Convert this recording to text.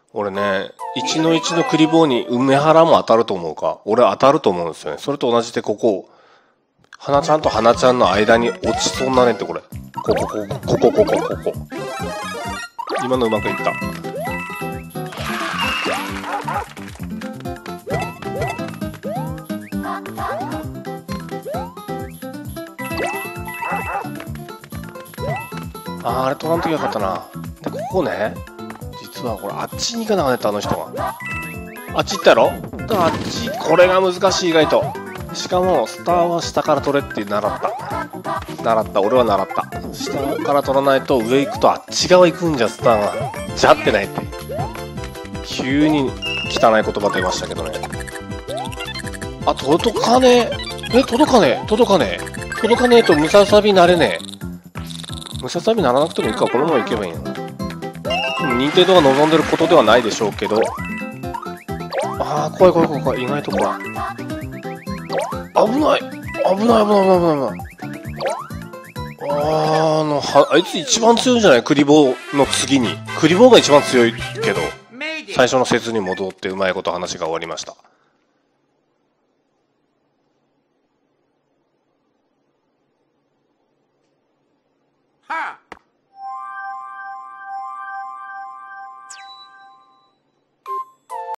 俺ね、1の1のクリボーに梅原も当たると思うか。俺当たると思うんですよね。それと同じでここ、花ちゃんと花ちゃんの間に落ちそうなねってこれ。ここ。今のうまくいった。あれ取らんときよかったな。で、ここね、実はこれあっちに行かなかった、あの人が。あっち行ったやろ。あっち、これが難しい意外と。しかも、スターは下から取れって習った。俺は習った。下から取らないと上行くとあっち側行くんじゃ、スターが。じゃってないって。急に汚い言葉出ましたけどね。あ、届かねえ。届かねえとムササビなれねえ。ムササビならなくてもいいか、このまま行けばいいの。任天堂が望んでることではないでしょうけど。ああ、怖い。意外と怖い。危ない。あいつ一番強いんじゃない？クリボーの次に。クリボーが一番強いけど、最初の説に戻ってうまいこと話が終わりました。 はあ